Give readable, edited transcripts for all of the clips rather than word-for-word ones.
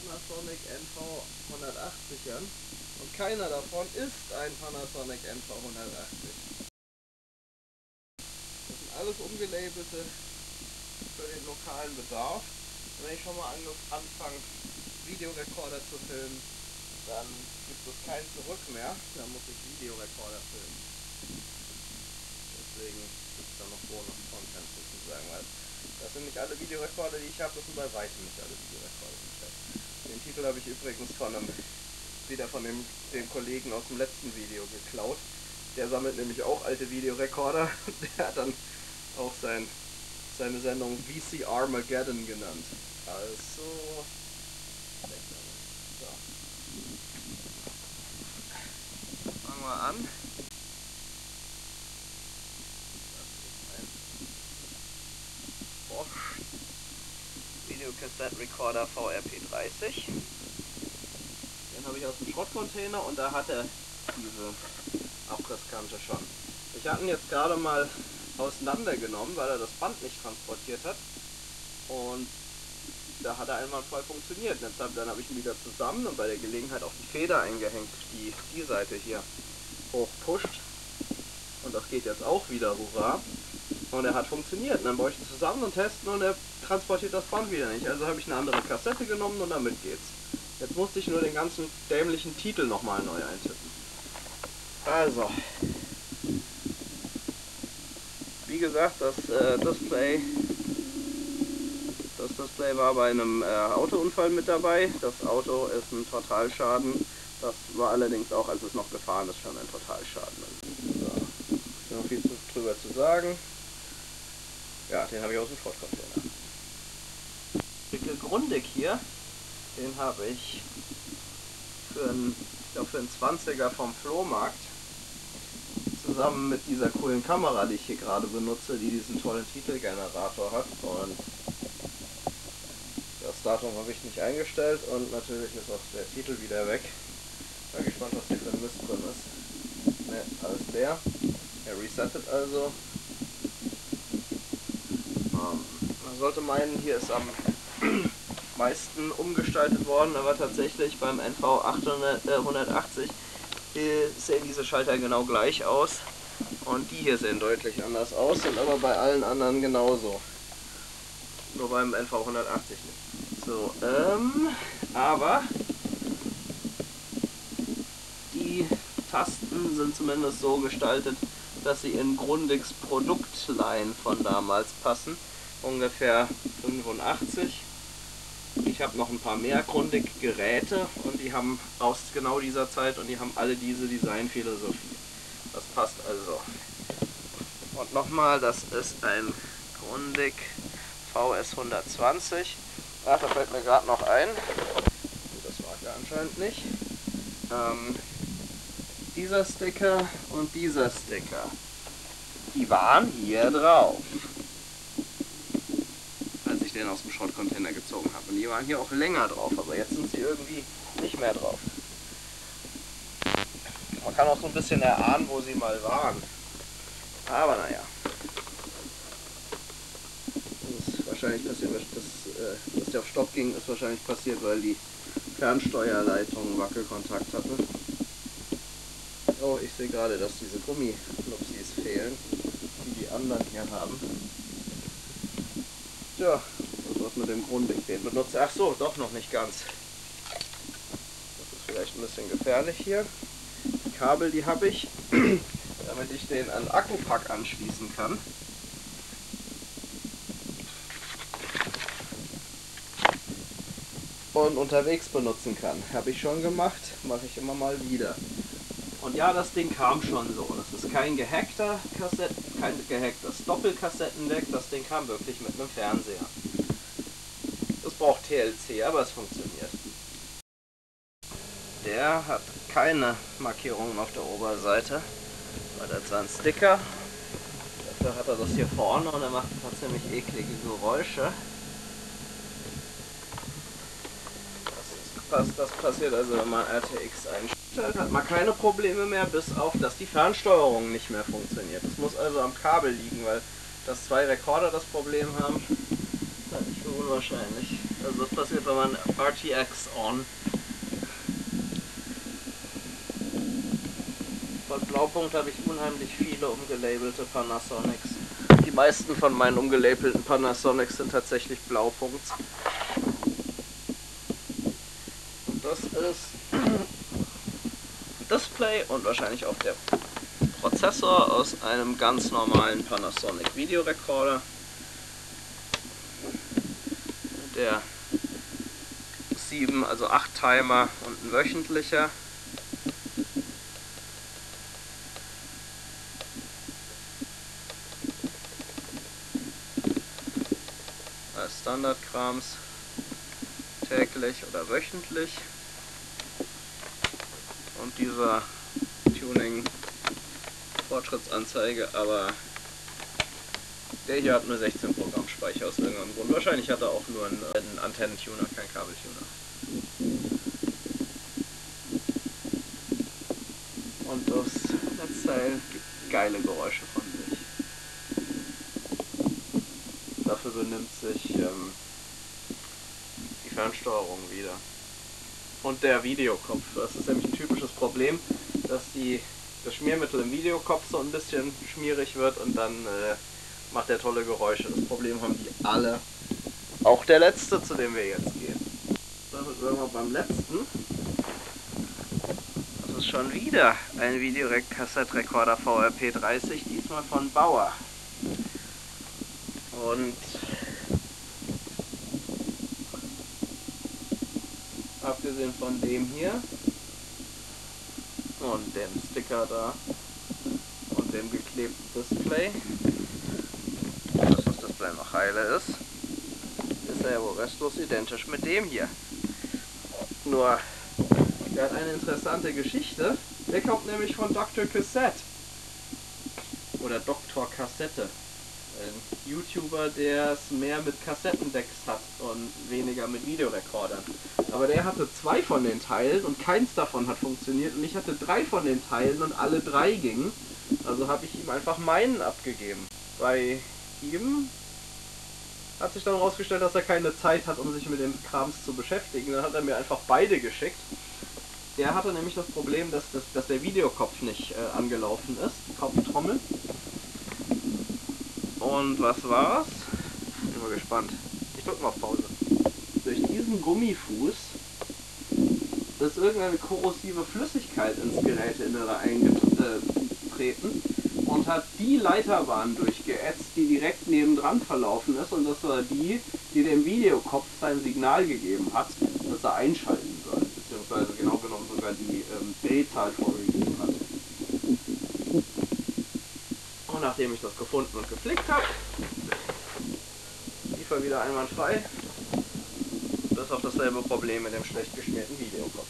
Panasonic NV180ern und keiner davon ist ein Panasonic NV180. Das sind alles umgelabelte für den lokalen Bedarf. Und wenn ich schon mal anfange, Videorekorder zu filmen, dann gibt es kein Zurück mehr, dann muss ich Videorekorder filmen. Deswegen gibt es da noch Bonus-Content sozusagen, weil das sind nicht alle Videorekorder, die ich habe, das sind bei weitem nicht alle Videorekorder, die ich habe. Den Titel habe ich übrigens wieder von dem Kollegen aus dem letzten Video geklaut. Der sammelt nämlich auch alte Videorekorder und der hat dann auch seine Sendung VC Armageddon genannt. Also, so. Fangen wir an. Das ist ein Bosch Videocassette Recorder VRP30. Den habe ich aus dem Schrottcontainer und da hat er diese Abrisskante schon. Ich hatte ihn jetzt gerade mal auseinandergenommen, weil er das Band nicht transportiert hat. Und da hat er einwandfrei funktioniert. Dann habe ich ihn wieder zusammen und bei der Gelegenheit auch die Feder eingehängt, die die Seite hier hochpusht. Und das geht jetzt auch wieder, hurra. Und er hat funktioniert. Und dann brauche ich ihn zusammen und testen und er transportiert das Band wieder nicht. Also habe ich eine andere Kassette genommen und damit geht's. Jetzt musste ich nur den ganzen dämlichen Titel nochmal neu eintippen. Also, wie gesagt, das Display war bei einem Autounfall mit dabei. Das Auto ist ein Totalschaden. Das war allerdings auch, als es noch gefahren ist, schon ein Totalschaden. So, noch viel drüber zu sagen. Ja, den habe ich aus dem Schrottcontainer. Der Grundig hier, den habe ich für einen 20er vom Flohmarkt zusammen mit dieser coolen Kamera, die ich hier gerade benutze, die diesen tollen Titelgenerator hat. Und das Datum habe ich nicht eingestellt und natürlich ist auch der Titel wieder weg. Bin gespannt, was hier für ein Mist drin ist. Ne, alles leer. Er resettet also. Man sollte meinen, hier ist am meisten umgestaltet worden, aber tatsächlich beim NV180 sehen diese Schalter genau gleich aus und die hier sehen deutlich anders aus, sind aber bei allen anderen genauso. Nur beim NV180 nicht. So, aber die Tasten sind zumindest so gestaltet, dass sie in Grundigs Produktline von damals passen. Ungefähr 85. Ich habe noch ein paar mehr Grundig-Geräte und die haben aus genau dieser Zeit und die haben alle diese Designphilosophie. Das passt also. Und nochmal, das ist ein Grundig VS 120. Ach, da fällt mir gerade noch ein. Das war ja anscheinend nicht. Dieser Sticker und dieser Sticker, die waren hier drauf, als ich den aus dem Schrottcontainer gezogen habe. Und die waren hier auch länger drauf, aber jetzt sind sie irgendwie nicht mehr drauf. Man kann auch so ein bisschen erahnen, wo sie mal waren. Aber naja. Das ist wahrscheinlich passiert, dass der auf Stopp ging, ist wahrscheinlich passiert, weil die Fernsteuerleitung Wackelkontakt hatte. Oh, ich sehe gerade, dass diese Gummiknupsis fehlen, die anderen hier haben. Tja, das was mit dem Grundig den benutze. Ach so, doch noch nicht ganz. Das ist vielleicht ein bisschen gefährlich hier. Die Kabel, die habe ich, damit ich den an Akkupack anschließen kann. Und unterwegs benutzen kann. Habe ich schon gemacht, mache ich immer mal wieder. Und ja, das Ding kam schon so. Das ist kein gehacktes Doppelkassettendeck, das Ding kam wirklich mit einem Fernseher. Das braucht TLC, aber es funktioniert. Der hat keine Markierungen auf der Oberseite, weil das ist ein Sticker. Dafür hat er das hier vorne und er macht ein paar ziemlich eklige Geräusche. Das passiert also, wenn man RTX einstellt, hat man keine Probleme mehr, bis auf, dass die Fernsteuerung nicht mehr funktioniert. Das muss also am Kabel liegen, weil dass zwei Rekorder das Problem haben, ist halt nicht so unwahrscheinlich. Also was passiert, wenn man RTX on? Von Blaupunkt habe ich unheimlich viele umgelabelte Panasonics. Die meisten von meinen umgelabelten Panasonics sind tatsächlich Blaupunkt. Und das ist Display und wahrscheinlich auch der Prozessor aus einem ganz normalen Panasonic Videorekorder. Der 7, also 8 Timer und ein wöchentlicher. Als Standardkrams täglich oder wöchentlich. Und dieser Tuning Fortschrittsanzeige, aber der hier hat nur 16 Programmspeicher aus irgendeinem Grund. Wahrscheinlich hat er auch nur einen Antennentuner, kein Kabeltuner. Und das Netzteil gibt geile Geräusche von sich. Dafür benimmt sich die Fernsteuerung wieder. Und der Videokopf. Das ist nämlich ein typisches Problem, dass das Schmiermittel im Videokopf so ein bisschen schmierig wird und dann macht der tolle Geräusche. Das Problem haben die alle. Auch der letzte, zu dem wir jetzt gehen. Damit sind wir beim letzten. Das ist schon wieder ein Videokassettrekorder VRP30, diesmal von Bauer. Und abgesehen von dem hier und dem Sticker da und dem geklebten Display, dass das Display noch heile ist er ja wohl restlos identisch mit dem hier. Nur, der hat eine interessante Geschichte. Der kommt nämlich von Dr. Cassette. Oder Dr. Kassette. Ein YouTuber, der es mehr mit Kassettendecks hat und weniger mit Videorekordern. Aber der hatte 2 von den Teilen und keins davon hat funktioniert. Und ich hatte 3 von den Teilen und alle 3 gingen. Also habe ich ihm einfach meinen abgegeben. Bei ihm hat sich dann herausgestellt, dass er keine Zeit hat, um sich mit dem Krams zu beschäftigen. Dann hat er mir einfach beide geschickt. Der hatte nämlich das Problem, dass der Videokopf nicht angelaufen ist, die Kopftrommel. Und was war's? Bin mal gespannt. Ich drücke mal auf Pause. Durch diesen Gummifuß ist irgendeine korrosive Flüssigkeit ins Geräteinnere eingetreten und hat die Leiterbahn durchgeätzt, die direkt nebendran verlaufen ist, und das war die dem Videokopf sein Signal gegeben hat, dass er einschalten soll, beziehungsweise genau genommen sogar die Drehzahl vorgegeben hat. Und nachdem ich das gefunden und geflickt habe, lief er wieder einwandfrei. Das ist auch dasselbe Problem mit dem schlecht geschmierten Videokopf.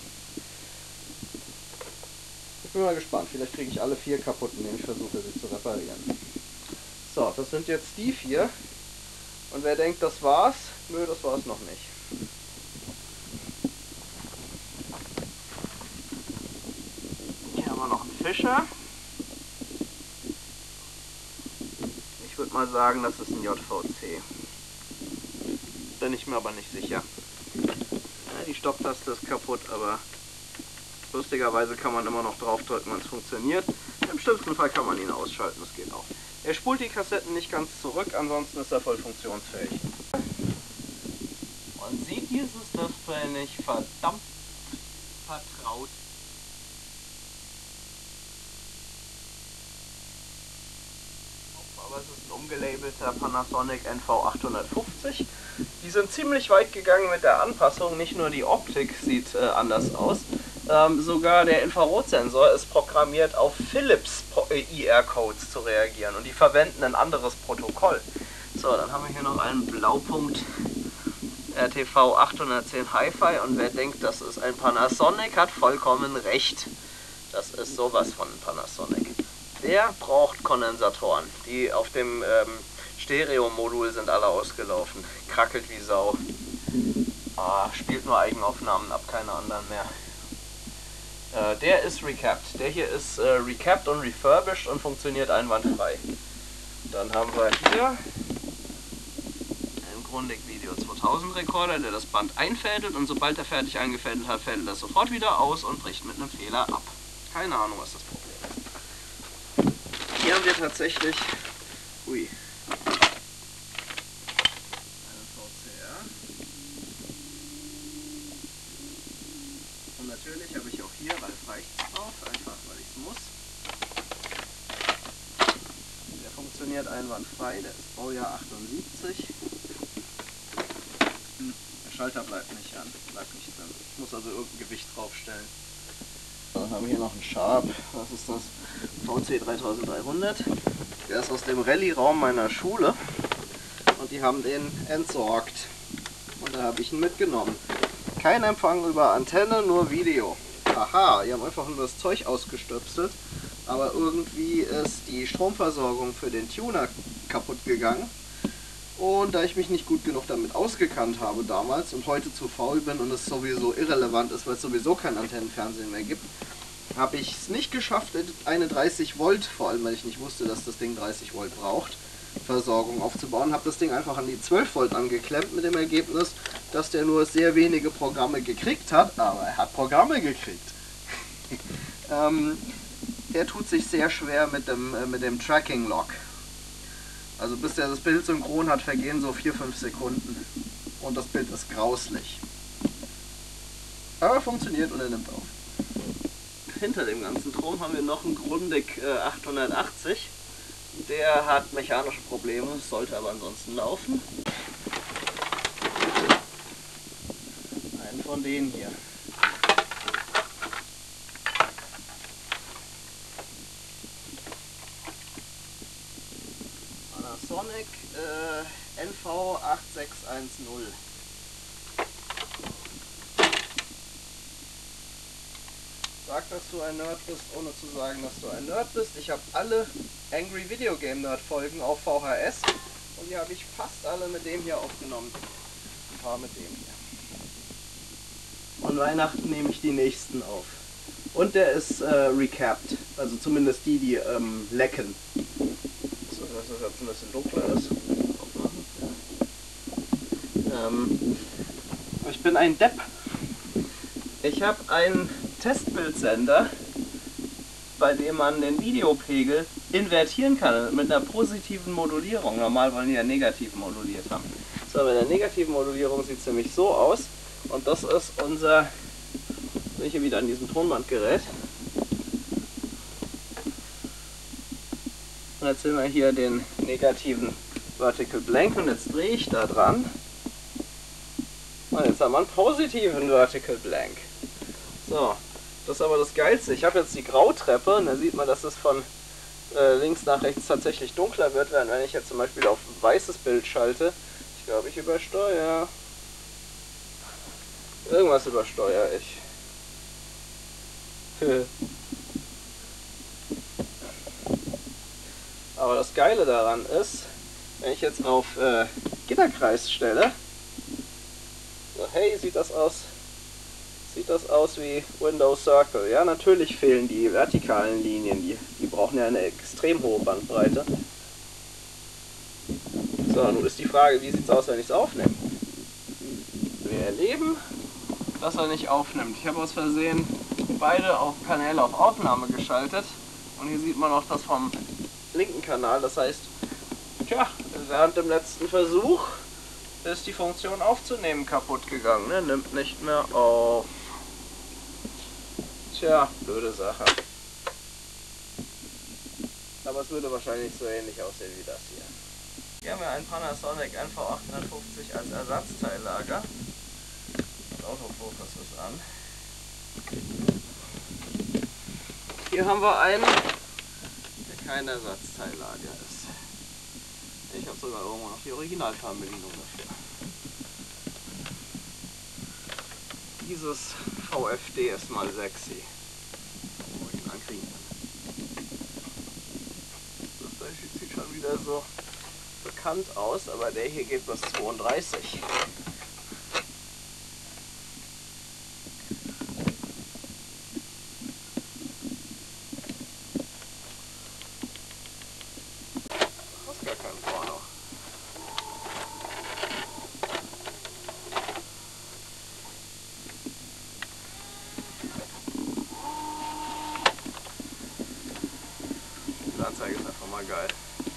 Ich bin mal gespannt, vielleicht kriege ich alle 4 kaputt, indem ich versuche, sie zu reparieren. So, das sind jetzt die 4. Und wer denkt, das war's? Nö, das war's noch nicht. Hier haben wir noch einen Fischer. Ich würde mal sagen, das ist ein JVC. Bin ich mir aber nicht sicher. Ja, die Stopptaste ist kaputt, aber lustigerweise kann man immer noch drauf drücken, wenn es funktioniert. Im schlimmsten Fall kann man ihn ausschalten, das geht auch. Er spult die Kassetten nicht ganz zurück, ansonsten ist er voll funktionsfähig. Und sieht dieses Display nicht verdammt vertraut? Aber es ist ein umgelabelter Panasonic NV850. Die sind ziemlich weit gegangen mit der Anpassung, nicht nur die Optik sieht anders aus. Sogar der Infrarotsensor ist programmiert, auf Philips IR-Codes zu reagieren, und die verwenden ein anderes Protokoll. So, dann haben wir hier noch einen Blaupunkt RTV 810 Hi-Fi, und wer denkt, das ist ein Panasonic, hat vollkommen recht. Das ist sowas von Panasonic. Der braucht Kondensatoren. Die auf dem Stereo-Modul sind alle ausgelaufen. Krackelt wie Sau. Spielt nur Eigenaufnahmen ab, keine anderen mehr. Der ist recapped. Der hier ist recapped und refurbished und funktioniert einwandfrei. Dann haben wir hier einen Grundig Video 2000 Rekorder, der das Band einfädelt und sobald er fertig eingefädelt hat, fädelt er sofort wieder aus und bricht mit einem Fehler ab. Keine Ahnung, was das Problem ist. Hier haben wir tatsächlich einen VCR. Und natürlich habe ich auch hier Ralf Reichts drauf, einfach weil ich es muss. Der funktioniert einwandfrei, der ist Baujahr 78. Der Schalter bleibt nicht an, bleibt nicht drin. Ich muss also irgendein Gewicht draufstellen. Dann haben wir hier noch einen Sharp, was ist das? VC 3300. Der ist aus dem Rallye-Raum meiner Schule und die haben den entsorgt. Und da habe ich ihn mitgenommen. Kein Empfang über Antenne, nur Video. Aha, die haben einfach nur das Zeug ausgestöpselt, aber irgendwie ist die Stromversorgung für den Tuner kaputt gegangen. Und da ich mich nicht gut genug damit ausgekannt habe damals und heute zu faul bin und es sowieso irrelevant ist, weil es sowieso kein Antennenfernsehen mehr gibt, habe ich es nicht geschafft, eine 30 Volt, vor allem weil ich nicht wusste, dass das Ding 30 Volt braucht, Versorgung aufzubauen. Habe das Ding einfach an die 12 Volt angeklemmt mit dem Ergebnis, dass der nur sehr wenige Programme gekriegt hat, aber er hat Programme gekriegt. Der tut sich sehr schwer mit dem Tracking-Log. Also bis der das Bild synchron hat, vergehen so 4-5 Sekunden. Und das Bild ist grauslich. Aber funktioniert und er nimmt auf. Hinter dem ganzen Strom haben wir noch einen Grundig 880. Der hat mechanische Probleme, sollte aber ansonsten laufen. Einen von denen hier. Panasonic NV8610. Sag, dass du ein Nerd bist, ohne zu sagen, dass du ein Nerd bist. Ich habe alle Angry Video Game Nerd Folgen auf VHS und die habe ich fast alle mit dem hier aufgenommen. Ein paar mit dem hier. An Weihnachten nehme ich die nächsten auf. Und der ist recapped, also zumindest die lecken. So, dass das jetzt ein bisschen dunkler ist. Ich bin ein Depp. Ich habe einen Testbildsender, bei dem man den Videopegel invertieren kann mit einer positiven Modulierung. Normal wollen die ja negativ moduliert haben. So, bei der negativen Modulierung sieht es nämlich so aus. Und das ist unser, bin ich hier wieder an diesem Tonbandgerät. Und jetzt sehen wir hier den negativen Vertical Blank und jetzt drehe ich da dran. Und jetzt haben wir einen positiven Vertical Blank. So, das ist aber das Geilste. Ich habe jetzt die Grautreppe und da sieht man, dass es von links nach rechts tatsächlich dunkler wird, während wenn ich jetzt zum Beispiel auf ein weißes Bild schalte, ich glaube, ich übersteuere. Irgendwas übersteuere ich. Aber das Geile daran ist, wenn ich jetzt auf Gitterkreis stelle, so, hey, sieht das aus wie Windows Circle. Ja, natürlich fehlen die vertikalen Linien, die brauchen ja eine extrem hohe Bandbreite. So, nun ist die Frage, wie sieht es aus, wenn ich es aufnehme? Wir erleben, dass er nicht aufnimmt. Ich habe aus Versehen beide Kanäle auf Aufnahme geschaltet und hier sieht man auch das vom linken Kanal. Das heißt, tja, während dem letzten Versuch ist die Funktion aufzunehmen kaputt gegangen. Ne? Nimmt nicht mehr auf. Tja, blöde Sache. Aber es würde wahrscheinlich so ähnlich aussehen wie das hier. Hier haben wir einen Panasonic NV850 als Ersatzteillager. Das Autofokus ist an. Hier haben wir einen, der kein Ersatzteillager ist. Ich habe sogar irgendwo noch die Originalfernbedienung dafür. Dieses VFD ist mal sexy. Wo ich ihn ankriegen kann. Das da sieht schon wieder so bekannt aus, aber der hier geht bis 32. Das ist gar kein Porno. Fahrzeug ist einfach mal geil.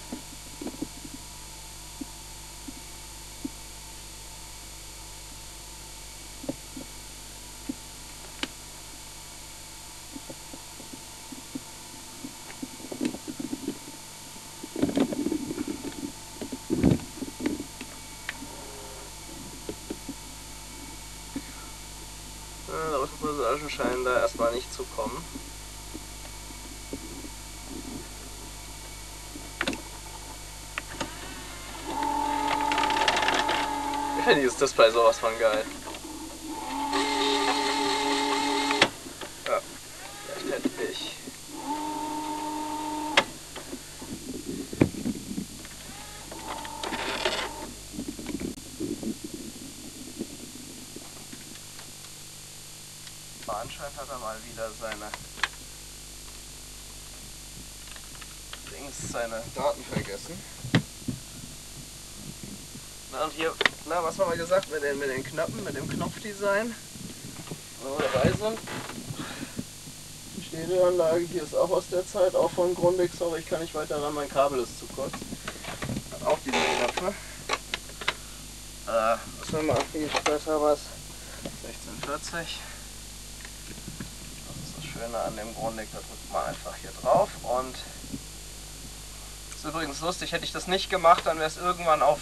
Autopassagen scheinen da erstmal nicht zu kommen. Ich finde dieses Display sowas von geil. Ja, vielleicht hätte ich. Anscheinend hat er mal wieder seine Daten vergessen. Na und hier, was haben wir gesagt mit den Knöpfen, mit dem Knopfdesign? Wo wir dabei sind. Die Stereoanlage hier ist auch aus der Zeit, auch von Grundig. Sorry, ich kann nicht weiter ran, mein Kabel ist zu kurz. Hat auch diese Knöpfe. Was haben wir? Wie spät haben wir es? 1640. Schöne an dem Grundig, da drückt man einfach hier drauf und ist übrigens lustig, hätte ich das nicht gemacht, dann wäre es irgendwann auf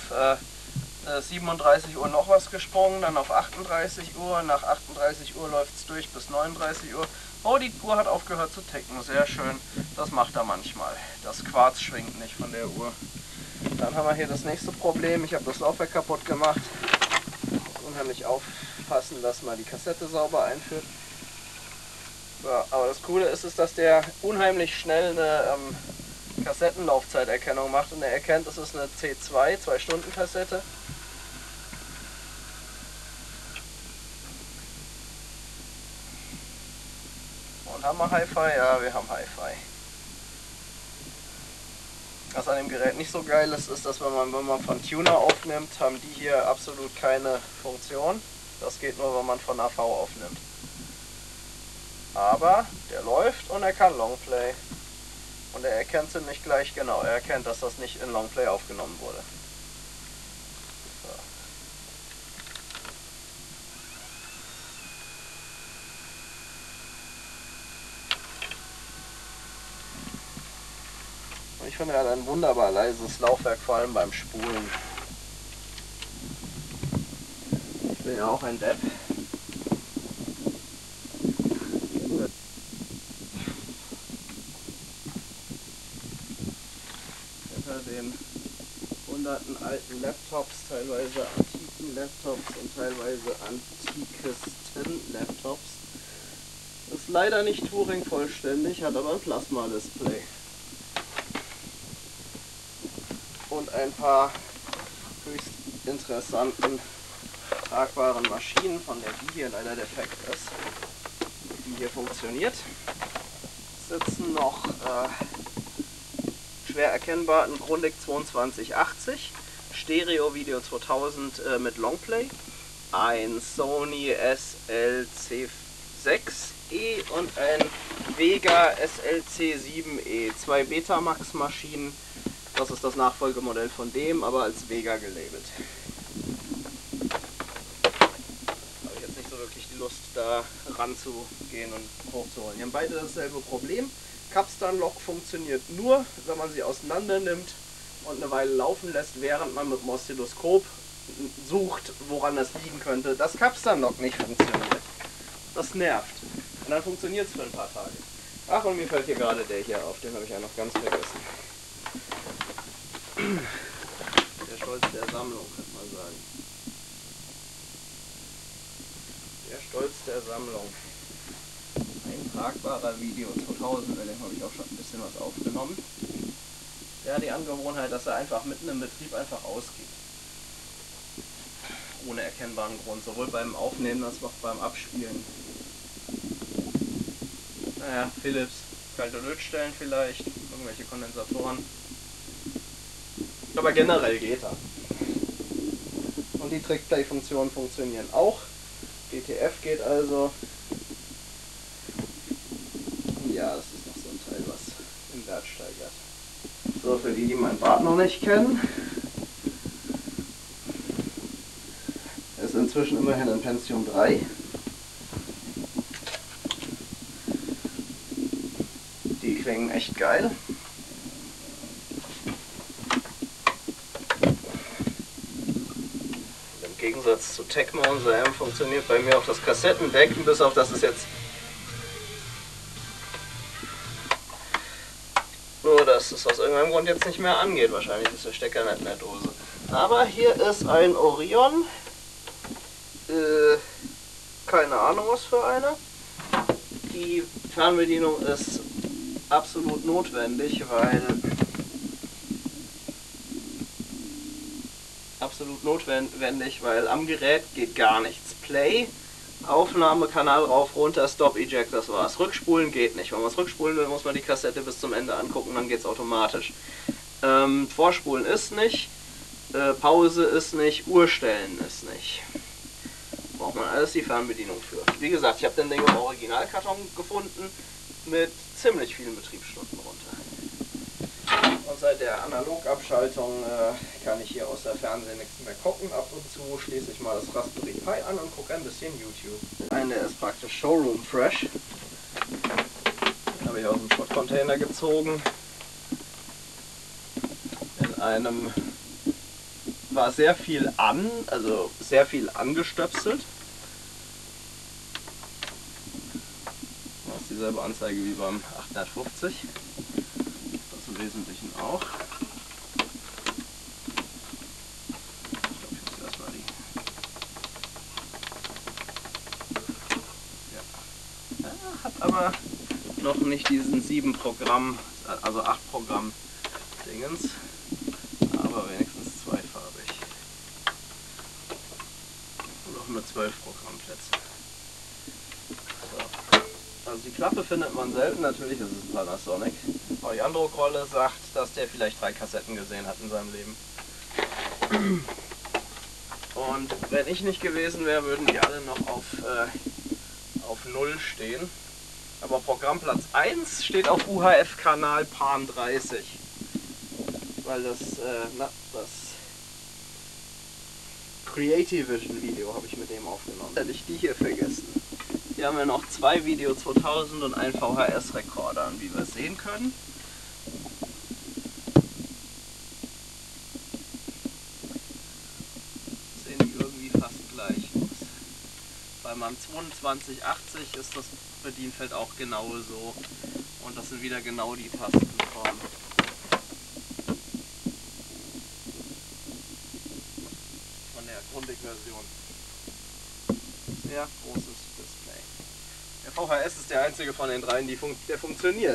37 Uhr noch was gesprungen, dann auf 38 Uhr, nach 38 Uhr läuft es durch bis 39 Uhr. Oh, die Uhr hat aufgehört zu ticken, sehr schön, das macht er manchmal, das Quarz schwingt nicht von der Uhr. Dann haben wir hier das nächste Problem, ich habe das Laufwerk kaputt gemacht, muss unheimlich aufpassen, dass man die Kassette sauber einführt. Ja, aber das Coole ist, dass der unheimlich schnell eine Kassettenlaufzeiterkennung macht und er erkennt, das ist eine C2, 2-Stunden-Kassette. Und haben wir Hi-Fi? Ja, wir haben Hi-Fi. Was an dem Gerät nicht so geil ist, ist, dass wenn man von Tuner aufnimmt, haben die hier absolut keine Funktion. Das geht nur, wenn man von AV aufnimmt. Aber der läuft und er kann Longplay. Und er erkennt ziemlich gleich genau. Er erkennt, dass das nicht in Longplay aufgenommen wurde. Und ich finde, er hat ein wunderbar leises Laufwerk, vor allem beim Spulen. Ich bin ja auch ein Depp. Den hunderten alten Laptops, teilweise antiken Laptops und teilweise antikesten Laptops. Ist leider nicht Turing vollständig, hat aber ein Plasma-Display. Und ein paar höchst interessanten, tragbaren Maschinen, von der die hier leider defekt ist, die hier funktioniert. Sitzen noch schwer erkennbar ein Grundig 2280, Stereo Video 2000 mit Longplay, ein Sony SLC6E und ein Vega SLC7E, zwei Betamax Maschinen, das ist das Nachfolgemodell von dem, aber als Vega gelabelt. Habe ich jetzt nicht so wirklich die Lust, da ranzugehen und hochzuholen. Die haben beide dasselbe Problem. Capstan-Lok funktioniert nur, wenn man sie auseinander nimmt und eine Weile laufen lässt, während man mit dem Oszilloskop sucht, woran das liegen könnte, dass Capstan-Lok nicht funktioniert. Das nervt. Und dann funktioniert es für ein paar Tage. Ach, und mir fällt hier gerade der hier auf, den habe ich ja noch ganz vergessen. Der Stolz der Sammlung, könnte man sagen. Der Stolz der Sammlung. Ein tragbarer Video 2000, mit dem habe ich auch schon ein bisschen was aufgenommen. Der hat die Angewohnheit, dass er einfach mitten im Betrieb einfach ausgeht. Ohne erkennbaren Grund, sowohl beim Aufnehmen als auch beim Abspielen. Naja, Philips, kalte Lötstellen vielleicht, irgendwelche Kondensatoren. Aber generell geht er. Und die Trickplay-Funktionen funktionieren auch. DTF geht also. Ja, das ist noch so ein Teil, was im Wert steigert. So, für die, die mein Bad noch nicht kennen. Ist inzwischen immerhin in Pentium 3. Die klingen echt geil. Im Gegensatz zu Tecmo und Sam funktioniert bei mir auch das Kassettendeck, bis auf das ist jetzt nur, dass es aus irgendeinem Grund jetzt nicht mehr angeht. Wahrscheinlich ist der Stecker nicht in der Dose. Aber hier ist ein Orion. Keine Ahnung was für einer. Die Fernbedienung ist absolut notwendig, weil am Gerät geht gar nichts. Play, Aufnahme, Kanal rauf, runter, Stop, Eject, das war's. Rückspulen geht nicht. Wenn man es rückspulen will, muss man die Kassette bis zum Ende angucken, dann geht's automatisch. Vorspulen ist nicht, Pause ist nicht, Uhrstellen ist nicht. Braucht man alles die Fernbedienung für. Wie gesagt, ich habe den Ding im Originalkarton gefunden mit ziemlich vielen Betriebsstunden runter. Und seit der Analogabschaltung kann ich hier aus der Fernsehen nichts mehr gucken. Ab und zu schließe ich mal das Raspberry Pi an und gucke ein bisschen YouTube. Der ist praktisch Showroom Fresh. Den habe ich aus dem Schrottcontainer gezogen. In einem war sehr viel sehr viel angestöpselt. Das ist dieselbe Anzeige wie beim 850. Das im Wesentlichen auch. Ich glaube, ich muss erstmal die. Ja. Hat aber noch nicht diesen 7 Programm, also 8 Programm Dingens, aber wenigstens zweifarbig. Und auch nur 12 Programmplätze. So. Also die Klappe findet man selten, natürlich ist es ein Panasonic. Aber die Andro-Rolle sagt, dass der vielleicht 3 Kassetten gesehen hat in seinem Leben. Und wenn ich nicht gewesen wäre, würden die alle noch auf 0 stehen. Aber Programmplatz 1 steht auf UHF-Kanal Pan 30. Weil das Creative Vision Video habe ich mit dem aufgenommen. Hätte ich die hier vergessen. Hier haben wir noch 2 Video 2000 und ein VHS-Rekorder, wie wir sehen können. Sehen die irgendwie fast gleich aus. Bei meinem 2280 ist das Bedienfeld auch genau so. Und das sind wieder genau die Tasten von der Grundig-Version. Sehr großes Display. Der VHS ist der einzige von den dreien, der funktioniert.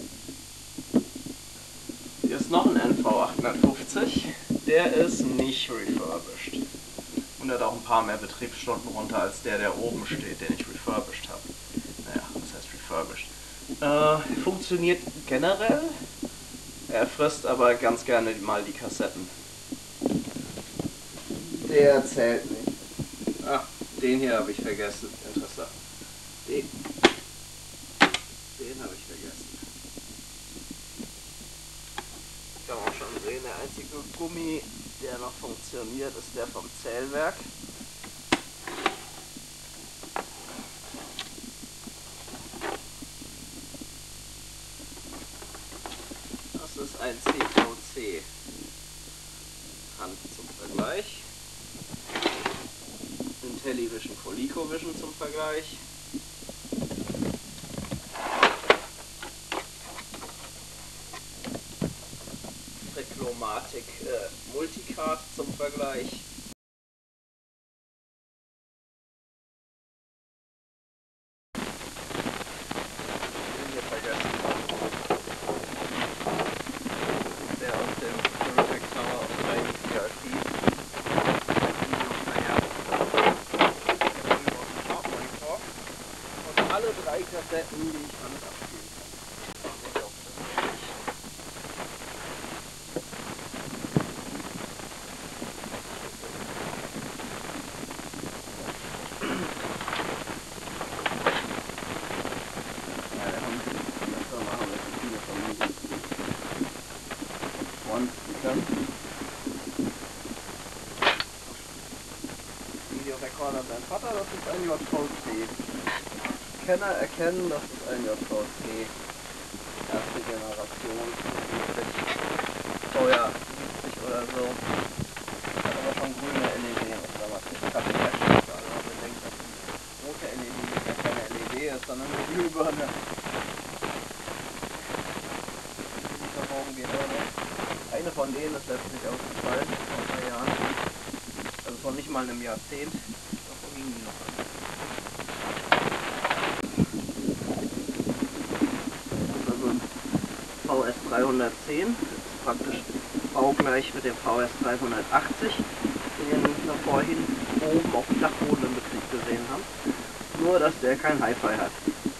Hier ist noch ein NV850, der ist nicht refurbished. Und er hat auch ein paar mehr Betriebsstunden runter als der oben steht, den ich refurbished habe. Naja, was heißt refurbished? Funktioniert generell. Er frisst aber ganz gerne mal die Kassetten. Der zählt nicht. Ah, den hier habe ich vergessen. Interessant. Den habe ich vergessen. Kann man auch schon sehen, der einzige Gummi, der noch funktioniert, ist der vom Zählwerk. Das ist ein CVC Hand zum Vergleich. Intellivision ColecoVision zum Vergleich. Reclomatic Multicard zum Vergleich. Hier vergessen. Der aus dem Terrific Tower of Training CRT. Und alle 3 Kassetten, die ich damit abspielen kann. Recorder sein Vater, das ist ein JVC. Kenner erkennen, das ist ein JVC. Erste Generation, Steuer 70 oder so. Hat aber schon grüne LED, was damals nicht Kaffee-Hersteller, also wenn man denkt, dass die rote LED ja keine LED ist, sondern eine Glühbirne. Eine von denen ist letztlich ausgefallen vor ein paar Jahren. Also vor nicht mal einem Jahrzehnt. Doch wo ging die noch an? Also ein VS 310. Das ist praktisch baugleich mit dem VS 380, den wir vorhin oben auf dem Dachboden im Betrieb gesehen haben. Nur dass der kein Hi-Fi hat.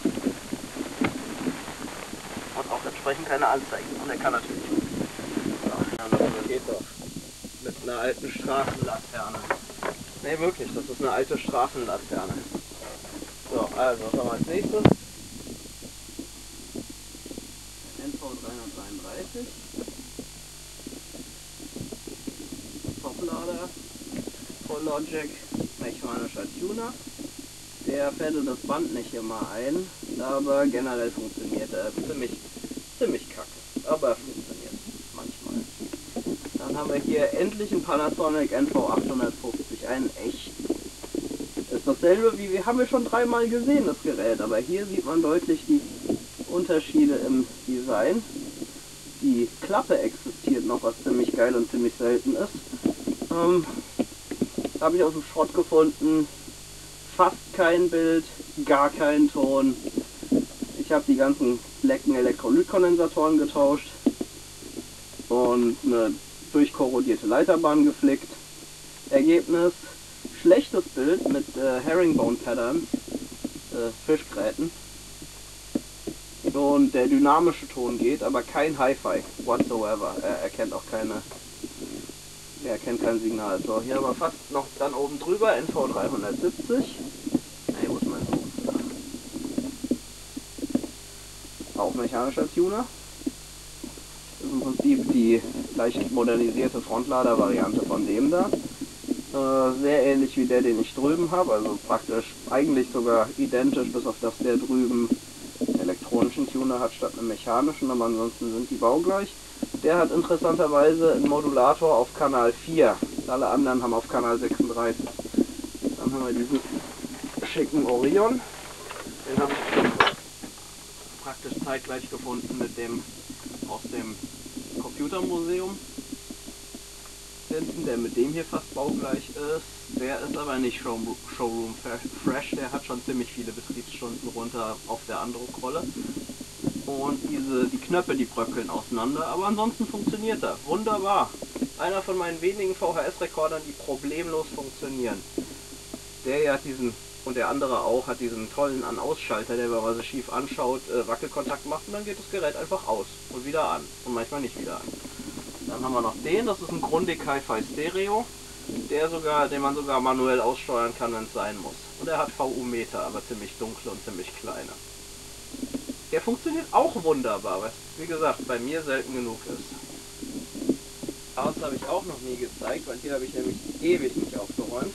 Und auch entsprechend keine Anzeigen. Und er kann natürlich. Ja, das geht doch. Mit einer alten Straßenlaterne. Ne, wirklich, das ist eine alte Straßenlaterne. So, also, was haben wir als nächstes? NV333. Toplader. Logic, mechanischer Tuner. Der fädelt das Band nicht immer ein, aber generell funktioniert er ziemlich kacke. Aber er funktioniert manchmal. Dann haben wir hier endlich einen Panasonic NV850, einen echten. Ist dasselbe wie haben wir schon dreimal gesehen, das Gerät, aber hier sieht man deutlich die Unterschiede im Design. Die Klappe existiert noch, was ziemlich geil und ziemlich selten ist. Habe ich aus dem Schrott gefunden. Fast kein Bild, gar keinen Ton. Ich habe die ganzen lecken Elektrolytkondensatoren getauscht und eine durchkorrodierte Leiterbahn geflickt. Ergebnis: schlechtes Bild mit Herringbone Patterns, Fischgräten. Und der dynamische Ton geht, aber kein Hi-Fi whatsoever. Er erkennt auch er erkennt kein Signal. So, hier haben wir fast noch dann oben drüber NV370. Hey, wo ist mein Buch? Auch mechanischer Tuner. Das ist im Prinzip die leicht modernisierte Frontlader-Variante von dem da. Sehr ähnlich wie der, den ich drüben habe, also praktisch eigentlich sogar identisch, bis auf dass der drüben einen elektronischen Tuner hat statt einem mechanischen, aber ansonsten sind die baugleich. Der hat interessanterweise einen Modulator auf Kanal 4, alle anderen haben auf Kanal 36. Dann haben wir diesen schicken Orion, den habe ich praktisch zeitgleich gefunden mit dem aus dem Computermuseum. Der mit dem hier fast baugleich ist, der ist aber nicht Showroom Fresh, der hat schon ziemlich viele Betriebsstunden runter auf der Andro-Rolle. Und die Knöpfe, die bröckeln auseinander, aber ansonsten funktioniert er. Wunderbar. Einer von meinen wenigen VHS-Rekordern, die problemlos funktionieren. Der hier hat diesen, und der andere auch, hat diesen tollen An-Ausschalter, der, wenn man sich schief anschaut, Wackelkontakt macht und dann geht das Gerät einfach aus und wieder an. Und manchmal nicht wieder an. Dann haben wir noch den, das ist ein Grundig Hi-Fi Stereo, den man sogar manuell aussteuern kann, wenn es sein muss. Und er hat VU-Meter, aber ziemlich dunkle und ziemlich kleine. Der funktioniert auch wunderbar, was wie gesagt bei mir selten genug ist. Aber das habe ich auch noch nie gezeigt, weil hier habe ich nämlich ewig nicht aufgeräumt.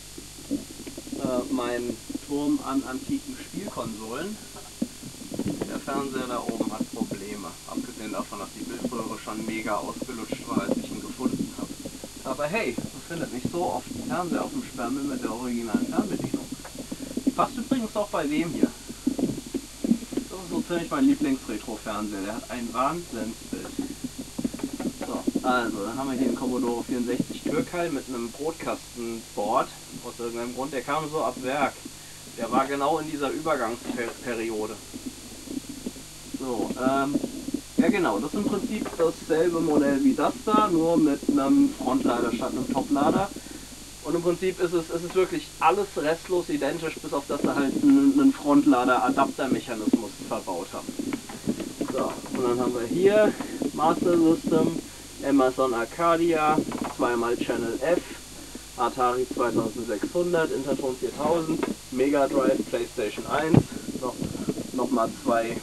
Mein Turm an antiken Spielkonsolen. Der Fernseher da oben hat Probleme, abgesehen davon, dass die Bildröhre schon mega ausgelutscht war, als ich ihn gefunden habe. Aber hey, man findet nicht so oft einen Fernseher auf dem Sperrmüll mit der originalen Fernbedienung. Die passt übrigens auch bei dem hier. Das ist so ziemlich mein Lieblings-Retro-Fernseher, der hat ein Wahnsinnsbild. So, also, dann haben wir hier einen Commodore 64 Türkeil mit einem Brotkastenboard. Aus irgendeinem Grund, der kam so ab Werk. Der war genau in dieser Übergangsperiode. So, ja genau, das ist im Prinzip dasselbe Modell wie das da, nur mit einem Frontlader statt einem Toplader. Und im Prinzip ist es wirklich alles restlos identisch, bis auf dass sie halt einen Frontlader-Adaptermechanismus verbaut haben. So, und dann haben wir hier Master System, Amazon Arcadia, zweimal Channel F, Atari 2600, Interton 4000, Mega Drive, PlayStation 1, nochmal zwei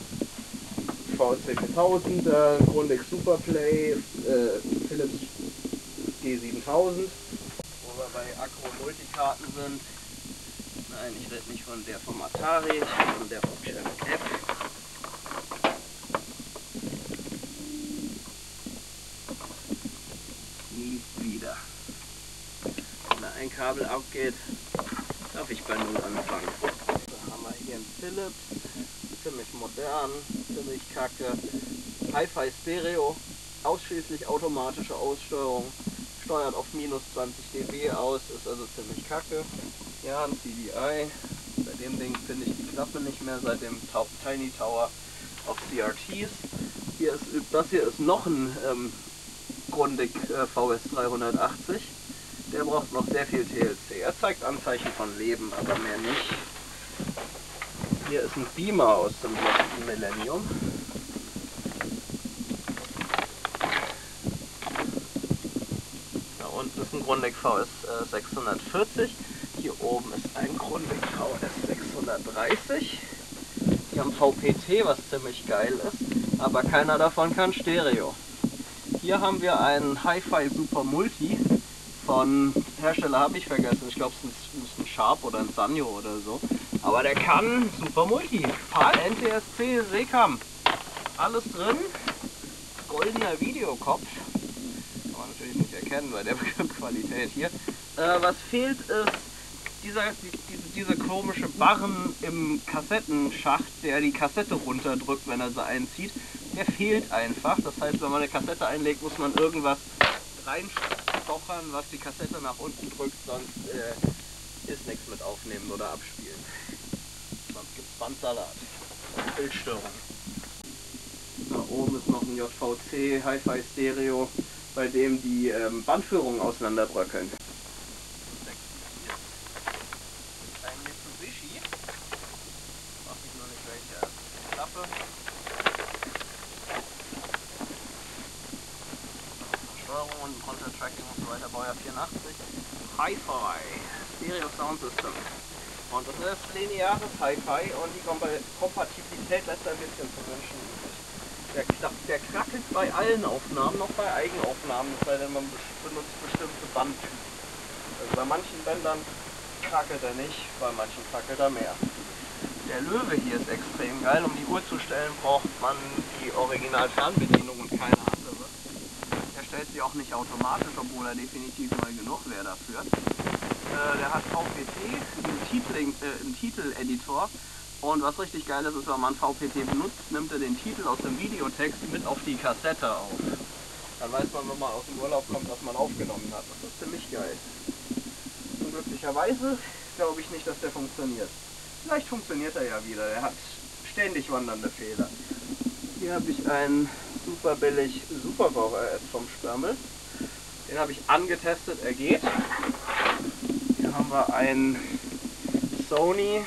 VC 4000, Grundig Superplay, Philips G7000. Wo wir bei Acro-Multikarten sind. Nein, ich rede nicht von der vom Atari, ich rede von der vom Shelvik App. Nie wieder. Wenn da ein Kabel abgeht, darf ich bei Null anfangen. Da haben wir hier einen Philips, ziemlich modern, ziemlich kacke. Hi-Fi Stereo, ausschließlich automatische Aussteuerung, steuert auf minus 20 dB aus, ist also ziemlich kacke. Ja, ein CDI, bei dem Ding finde ich die Klappe nicht mehr, seit dem Tiny Tower auf CRTs. Das hier ist noch ein Grundig VS380, der braucht noch sehr viel TLC. Er zeigt Anzeichen von Leben, aber mehr nicht. Hier ist ein Beamer aus dem letzten Millennium. Da unten ist ein Grundig VS 640. Hier oben ist ein Grundig VS 630. Die haben VPT, was ziemlich geil ist, aber keiner davon kann Stereo. Hier haben wir einen Hi-Fi Super Multi von Hersteller habe ich vergessen. Ich glaube es ist ein Sharp oder ein Sanyo oder so. Aber der kann Super Multi. PAL, NTSC, SECAM. Alles drin. Goldener Videokopf. Kann man natürlich nicht erkennen bei der Qualität hier. Was fehlt ist diese komische Barren im Kassettenschacht, der die Kassette runterdrückt, wenn er sie einzieht. Der fehlt einfach. Das heißt, wenn man eine Kassette einlegt, muss man irgendwas reinstochern, was die Kassette nach unten drückt, sonst ist nichts mit aufnehmen oder abspielen. Sonst gibt es Bandsalat und Bildstörung. Da oben ist noch ein JVC Hi-Fi Stereo, bei dem die Bandführungen auseinanderbröckeln. Ein Mitsubishi, weiß ich noch nicht welche Klappe. Steuerung und Content Tracking und so weiter, Baujahr 84. Hi-Fi Stereo Sound System. Und das ist lineares Hi-Fi und die Kompatibilität lässt ein bisschen zu wünschen übrig. Der krackelt bei allen Aufnahmen, noch bei Eigenaufnahmen, es sei denn man benutzt bestimmte Bandtypen. Also bei manchen Bändern krackelt er nicht, bei manchen krackelt er mehr. Der Löwe hier ist extrem geil, um die Uhr zu stellen braucht man die Original-Fernbedienung und keine andere. Er stellt sie auch nicht automatisch, obwohl er definitiv neu genug wäre dafür. Der hat VPT, einen Titeleditor. Und was richtig geil ist, wenn man VPT benutzt, nimmt er den Titel aus dem Videotext mit auf die Kassette auf. Dann weiß man, wenn man aus dem Urlaub kommt, was man aufgenommen hat. Das ist ziemlich geil. Und glücklicherweise glaube ich nicht, dass der funktioniert. Vielleicht funktioniert er ja wieder. Er hat ständig wandernde Fehler. Hier habe ich einen super billig Super VHS vom Sperrmüll. Den habe ich angetestet, er geht. Hier haben wir ein Sony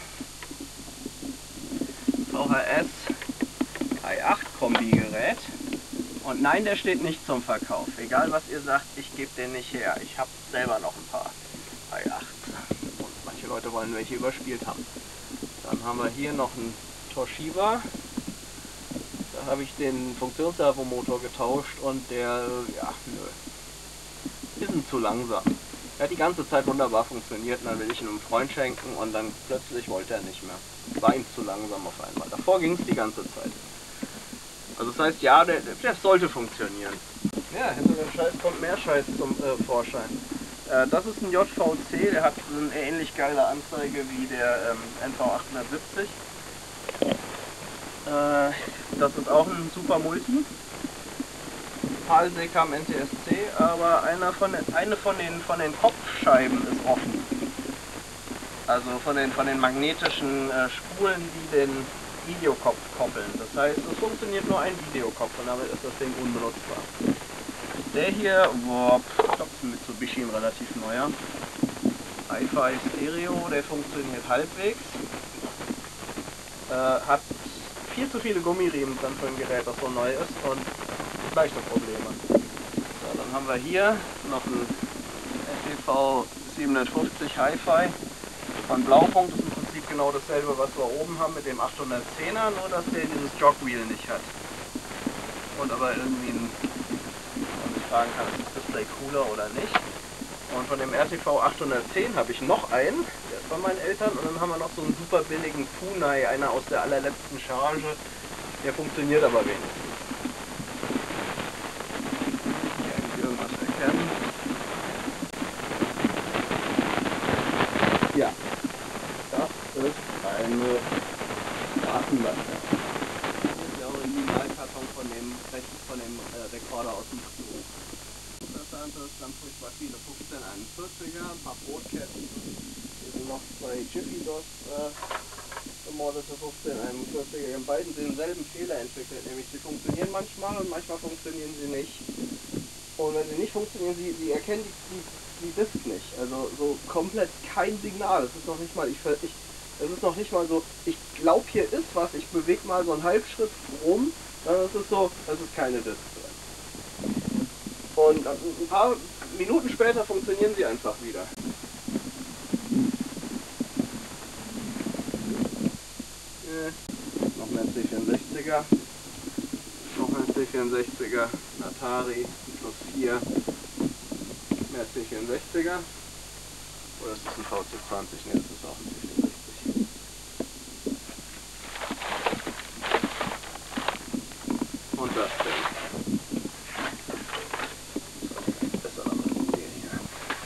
VHS i8 Kombi-Gerät. Und nein, der steht nicht zum Verkauf. Egal was ihr sagt, ich gebe den nicht her. Ich habe selber noch ein paar i8s. Und manche Leute wollen welche überspielt haben. Dann haben wir hier noch einen Toshiba. Da habe ich den Funktionsservomotor getauscht und der, ja, nö. Ist zu langsam. Er hat die ganze Zeit wunderbar funktioniert und dann will ich ihn einem Freund schenken und dann plötzlich wollte er nicht mehr. War ihm zu langsam auf einmal. Davor ging es die ganze Zeit. Also das heißt, ja, der sollte funktionieren. Ja, hinter dem Scheiß kommt mehr Scheiß zum Vorschein. Das ist ein JVC, der hat eine ähnlich geile Anzeige wie der NV870. Das ist auch ein Super Multi. PAL, SECAM, NTSC, aber eine von den Kopfscheiben ist offen. Also von den magnetischen Spulen, die den Videokopf koppeln. Das heißt, es funktioniert nur ein Videokopf und damit ist das Ding unbenutzbar. Der hier, ich glaube, das ist ein Mitsubishi, ein relativ neuer. Hi-Fi Stereo, der funktioniert halbwegs. Hat viel zu viele Gummiriemen drin für ein Gerät, das so neu ist und leichte Probleme. So, dann haben wir hier noch ein FEV 750 Hi-Fi von Blaupunkt. Das ist im Prinzip genau dasselbe, was wir oben haben mit dem 810er, nur dass der dieses Jogwheel nicht hat. Und aber irgendwie man sich fragen kann, ist das Display cooler oder nicht. Und von dem RTV 810 habe ich noch einen, der ist von meinen Eltern. Und dann haben wir noch so einen super billigen Funai, einer aus der allerletzten Charge. Der funktioniert aber wenigstens. Hier irgendwas erkennen. Ja, das ist eine Datenbank. Das ist der Originalkarton von dem Rekorder aus dem Flug. Interessant ist, ganz furchtbar viele 1541er, ein paar Brotketten. Hier sind noch zwei Jiffy DOS gemordete 1541er. Die haben beiden denselben Fehler entwickelt, nämlich sie funktionieren manchmal und manchmal funktionieren sie nicht. Und wenn sie nicht funktionieren, sie erkennen die Disk nicht. Also so komplett kein Signal. Es ist noch nicht mal, es ist noch nicht mal so, ich glaube hier ist was, ich bewege mal so einen Halbschritt rum, dann ist es so, es ist keine Disk drin. Und ein paar Minuten später funktionieren sie einfach wieder. Noch mehr C64er, noch mehr C64er, Atari, plus 4, mehr C64er. Oder ist das ein VC20? Ne, das ist auch ein C64. Und das Ding. So, besser noch mit den hier.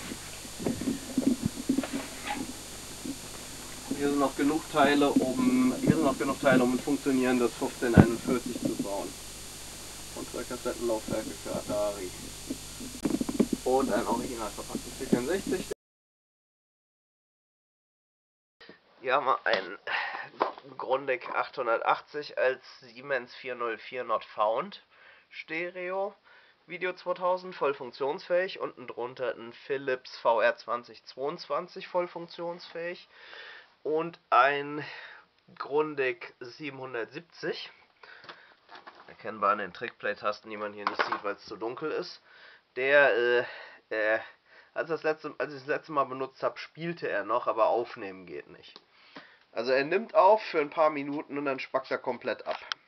Hier sind noch genug Teile, um ein funktionierendes 1541 zu bauen. Und 2 Kassettenlaufwerke für Atari. Und ein original verpacktes C64. Hier haben wir ein Grundig 880 als Siemens 404 Not Found Stereo. Video 2000 voll funktionsfähig. Unten drunter ein Philips VR 2022 voll funktionsfähig. Und ein Grundig 770. Erkennbar an den Trickplay-Tasten, die man hier nicht sieht, weil es zu dunkel ist. Der, als ich das letzte Mal benutzt habe, spielte er noch, aber aufnehmen geht nicht. Also er nimmt auf für ein paar Minuten und dann spackt er komplett ab.